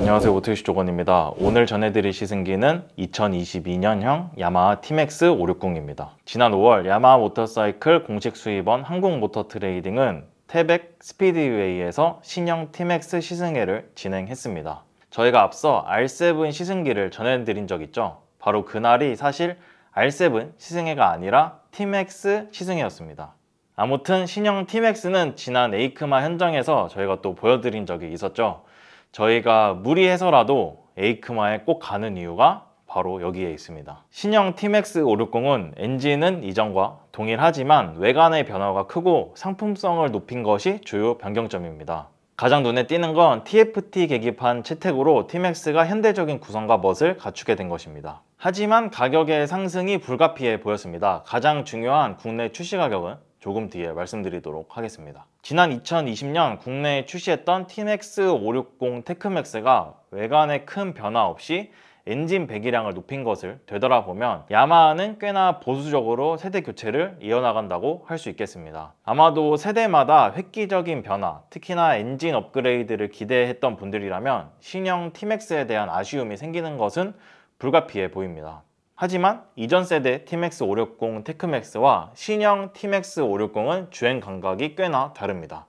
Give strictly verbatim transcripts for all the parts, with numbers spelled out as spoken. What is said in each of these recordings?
안녕하세요, 오토이슈 조건입니다. 오늘 전해드릴 시승기는 이천이십이 년형 야마하 티맥스 오백육십입니다. 지난 오월 야마하 모터사이클 공식 수입원 한국모터트레이딩은 태백 스피드웨이에서 신형 티맥스 시승회를 진행했습니다. 저희가 앞서 알 세븐 시승기를 전해드린 적 있죠? 바로 그날이 사실 알 세븐 시승회가 아니라 티맥스 시승회였습니다. 아무튼 신형 티맥스는 지난 에이크마 현장에서 저희가 또 보여드린 적이 있었죠. 저희가 무리해서라도 에이크마에 꼭 가는 이유가 바로 여기에 있습니다. 신형 티맥스 오백육십은 엔진은 이전과 동일하지만 외관의 변화가 크고 상품성을 높인 것이 주요 변경점입니다. 가장 눈에 띄는 건 티에프티 계기판 채택으로 티맥스가 현대적인 구성과 멋을 갖추게 된 것입니다. 하지만 가격의 상승이 불가피해 보였습니다. 가장 중요한 국내 출시 가격은 조금 뒤에 말씀드리도록 하겠습니다. 지난 이천이십 년 국내에 출시했던 티맥스 오백육십 테크맥스가 외관에 큰 변화 없이 엔진 배기량을 높인 것을 되돌아보면 야마하는 꽤나 보수적으로 세대 교체를 이어나간다고 할 수 있겠습니다. 아마도 세대마다 획기적인 변화, 특히나 엔진 업그레이드를 기대했던 분들이라면 신형 티맥스에 대한 아쉬움이 생기는 것은 불가피해 보입니다. 하지만 이전 세대 티맥스 오백육십 테크맥스와 신형 티맥스 오백육십은 주행 감각이 꽤나 다릅니다.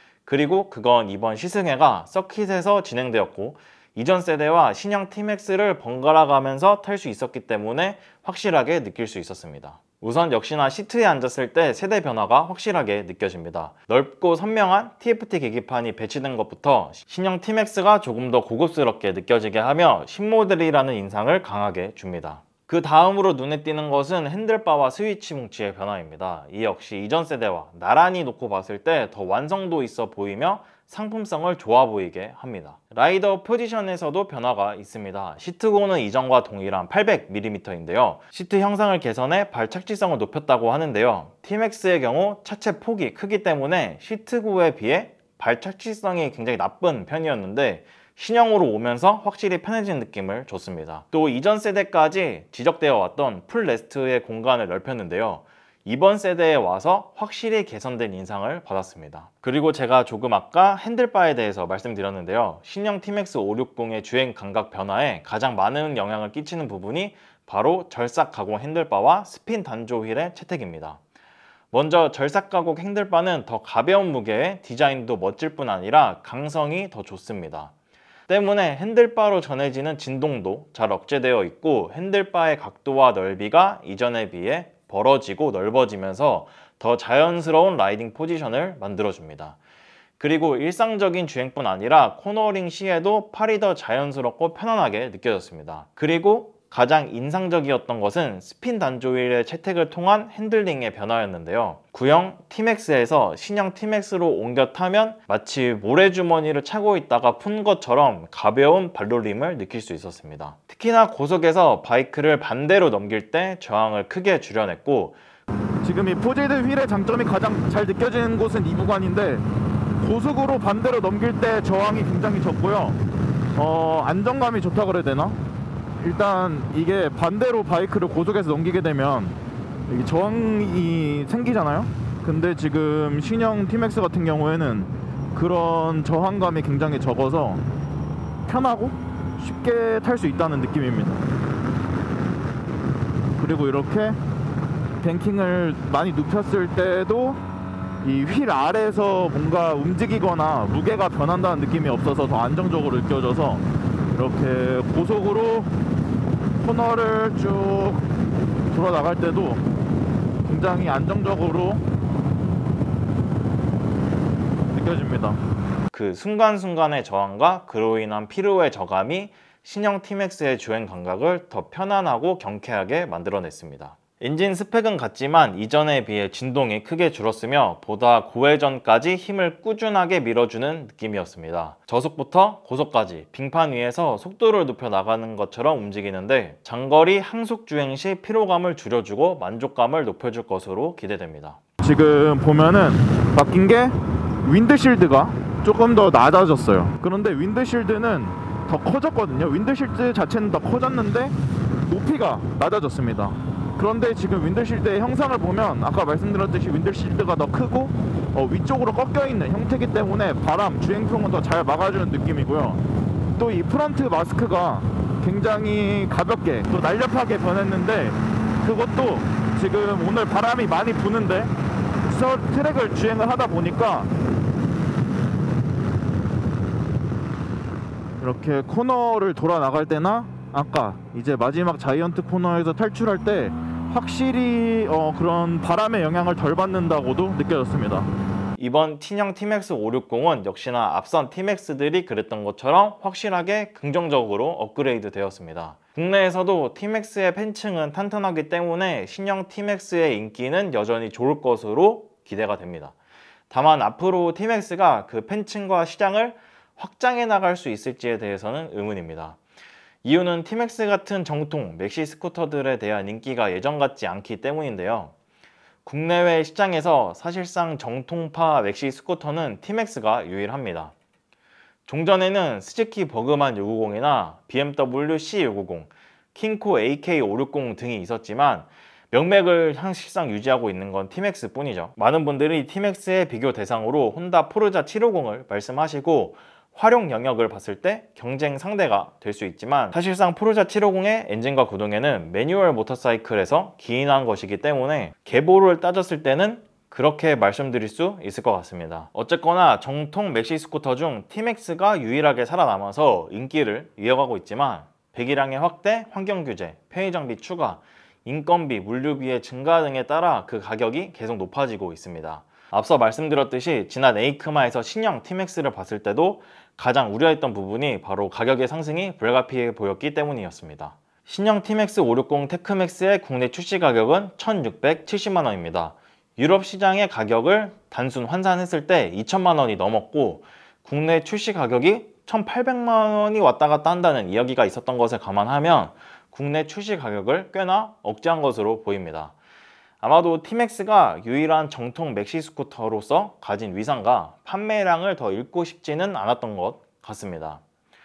그리고 그건 이번 시승회가 서킷에서 진행되었고 이전 세대와 신형 티맥스를 번갈아 가면서 탈 수 있었기 때문에 확실하게 느낄 수 있었습니다. 우선 역시나 시트에 앉았을 때 세대 변화가 확실하게 느껴집니다. 넓고 선명한 티에프티 계기판이 배치된 것부터 신형 티맥스가 조금 더 고급스럽게 느껴지게 하며 신모델이라는 인상을 강하게 줍니다. 그 다음으로 눈에 띄는 것은 핸들바와 스위치 뭉치의 변화입니다. 이 역시 이전 세대와 나란히 놓고 봤을 때 더 완성도 있어 보이며 상품성을 좋아 보이게 합니다. 라이더 포지션에서도 변화가 있습니다. 시트고는 이전과 동일한 팔백 밀리미터인데요. 시트 형상을 개선해 발 착지성을 높였다고 하는데요. 티맥스의 경우 차체 폭이 크기 때문에 시트고에 비해 발 착지성이 굉장히 나쁜 편이었는데 신형으로 오면서 확실히 편해진 느낌을 줬습니다. 또 이전 세대까지 지적되어 왔던 풀레스트의 공간을 넓혔는데요. 이번 세대에 와서 확실히 개선된 인상을 받았습니다. 그리고 제가 조금 아까 핸들바에 대해서 말씀드렸는데요. 신형 티맥스 오백육십의 주행 감각 변화에 가장 많은 영향을 끼치는 부분이 바로 절삭 가공 핸들바와 스핀 단조 휠의 채택입니다. 먼저 절삭 가공 핸들바는 더 가벼운 무게에 디자인도 멋질 뿐 아니라 강성이 더 좋습니다. 때문에 핸들바로 전해지는 진동도 잘 억제되어 있고 핸들바의 각도와 넓이가 이전에 비해 벌어지고 넓어지면서 더 자연스러운 라이딩 포지션을 만들어줍니다. 그리고 일상적인 주행뿐 아니라 코너링 시에도 팔이 더 자연스럽고 편안하게 느껴졌습니다. 그리고 가장 인상적이었던 것은 스핀 단조 휠의 채택을 통한 핸들링의 변화였는데요. 구형 티맥스에서 신형 티맥스로 옮겨 타면 마치 모래주머니를 차고 있다가 푼 것처럼 가벼운 발놀림을 느낄 수 있었습니다. 특히나 고속에서 바이크를 반대로 넘길 때 저항을 크게 줄여냈고 지금 이 포제드 휠의 장점이 가장 잘 느껴지는 곳은 이 구간인데 고속으로 반대로 넘길 때 저항이 굉장히 적고요. 어, 안정감이 좋다고 그래야 되나? 일단 이게 반대로 바이크를 고속에서 넘기게 되면 이게 저항이 생기잖아요. 근데 지금 신형 티맥스 같은 경우에는 그런 저항감이 굉장히 적어서 편하고 쉽게 탈 수 있다는 느낌입니다. 그리고 이렇게 뱅킹을 많이 눕혔을 때도 이 휠 아래에서 뭔가 움직이거나 무게가 변한다는 느낌이 없어서 더 안정적으로 느껴져서 이렇게 고속으로 코너를 쭉 돌아 나갈 때도 굉장히 안정적으로 느껴집니다. 그 순간순간의 저항과 그로 인한 피로의 저감이 신형 티맥스의 주행 감각을 더 편안하고 경쾌하게 만들어냈습니다. 엔진 스펙은 같지만 이전에 비해 진동이 크게 줄었으며 보다 고회전까지 힘을 꾸준하게 밀어주는 느낌이었습니다. 저속부터 고속까지 빙판 위에서 속도를 높여 나가는 것처럼 움직이는데 장거리 항속 주행 시 피로감을 줄여주고 만족감을 높여줄 것으로 기대됩니다. 지금 보면은 바뀐 게 윈드실드가 조금 더 낮아졌어요. 그런데 윈드실드는 더 커졌거든요. 윈드실드 자체는 더 커졌는데 높이가 낮아졌습니다. 그런데 지금 윈드실드의 형상을 보면 아까 말씀드렸듯이 윈드실드가 더 크고 어, 위쪽으로 꺾여 있는 형태이기 때문에 바람, 주행풍은 더 잘 막아주는 느낌이고요. 또 이 프런트 마스크가 굉장히 가볍게 또 날렵하게 변했는데, 그것도 지금 오늘 바람이 많이 부는데 서 트랙을 주행을 하다 보니까 이렇게 코너를 돌아 나갈 때나 아까 이제 마지막 자이언트 코너에서 탈출할 때 확실히 어 그런 바람의 영향을 덜 받는다고도 느껴졌습니다. 이번 T형 티맥스 오백육십은 역시나 앞선 티맥스들이 그랬던 것처럼 확실하게 긍정적으로 업그레이드 되었습니다. 국내에서도 티맥스의 팬층은 탄탄하기 때문에 신형 티맥스의 인기는 여전히 좋을 것으로 기대가 됩니다. 다만 앞으로 티맥스가 그 팬층과 시장을 확장해 나갈 수 있을지에 대해서는 의문입니다. 이유는 티맥스 같은 정통 맥시 스쿠터들에 대한 인기가 예전 같지 않기 때문인데요. 국내외 시장에서 사실상 정통파 맥시 스쿠터는 티맥스가 유일합니다. 종전에는 스즈키 버그만 육백오십이나 비엠더블유 씨 육백오십, 킹코 에이케이 오백육십 등이 있었지만 명맥을 사실상 유지하고 있는 건 티맥스 뿐이죠. 많은 분들이 티맥스의 비교 대상으로 혼다 포르자 칠백오십을 말씀하시고 활용 영역을 봤을 때 경쟁 상대가 될 수 있지만, 사실상 포르자 칠백오십의 엔진과 구동에는 매뉴얼 모터사이클에서 기인한 것이기 때문에 계보를 따졌을 때는 그렇게 말씀드릴 수 있을 것 같습니다. 어쨌거나 정통 맥시 스쿠터 중 티맥스가 유일하게 살아남아서 인기를 이어가고 있지만, 배기량의 확대, 환경 규제, 편의장비 추가, 인건비, 물류비의 증가 등에 따라 그 가격이 계속 높아지고 있습니다. 앞서 말씀드렸듯이 지난 에이크마에서 신형 티맥스를 봤을 때도 가장 우려했던 부분이 바로 가격의 상승이 불가피해 보였기 때문이었습니다. 신형 티맥스 오백육십 테크맥스의 국내 출시 가격은 천육백칠십만 원입니다. 유럽 시장의 가격을 단순 환산했을 때 이천만 원이 넘었고, 국내 출시 가격이 천팔백만 원이 왔다 갔다 한다는 이야기가 있었던 것을 감안하면 국내 출시 가격을 꽤나 억제한 것으로 보입니다. 아마도 티맥스가 유일한 정통 맥시 스쿠터로서 가진 위상과 판매량을 더 잃고 싶지는 않았던 것 같습니다.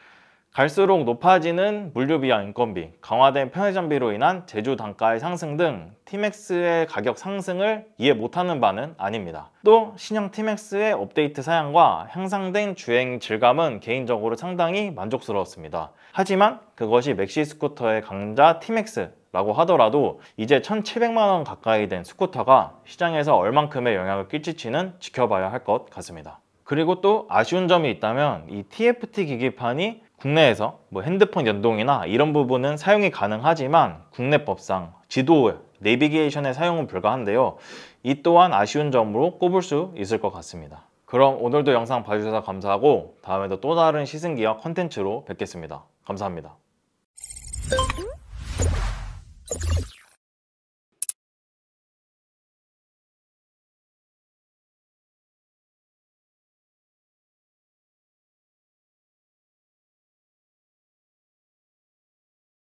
갈수록 높아지는 물류비와 인건비, 강화된 편의장비로 인한 제조 단가의 상승 등 티맥스의 가격 상승을 이해 못하는 바는 아닙니다. 또 신형 티맥스의 업데이트 사양과 향상된 주행 질감은 개인적으로 상당히 만족스러웠습니다. 하지만 그것이 맥시 스쿠터의 강자 티맥스 라고 하더라도 이제 천칠백만 원 가까이 된 스쿠터가 시장에서 얼만큼의 영향을 끼칠지는 지켜봐야 할 것 같습니다. 그리고 또 아쉬운 점이 있다면 이 티에프티 기기판이 국내에서 뭐 핸드폰 연동이나 이런 부분은 사용이 가능하지만 국내법상 지도, 내비게이션의 사용은 불가한데요. 이 또한 아쉬운 점으로 꼽을 수 있을 것 같습니다. 그럼 오늘도 영상 봐주셔서 감사하고 다음에도 또 다른 시승기어 컨텐츠로 뵙겠습니다. 감사합니다.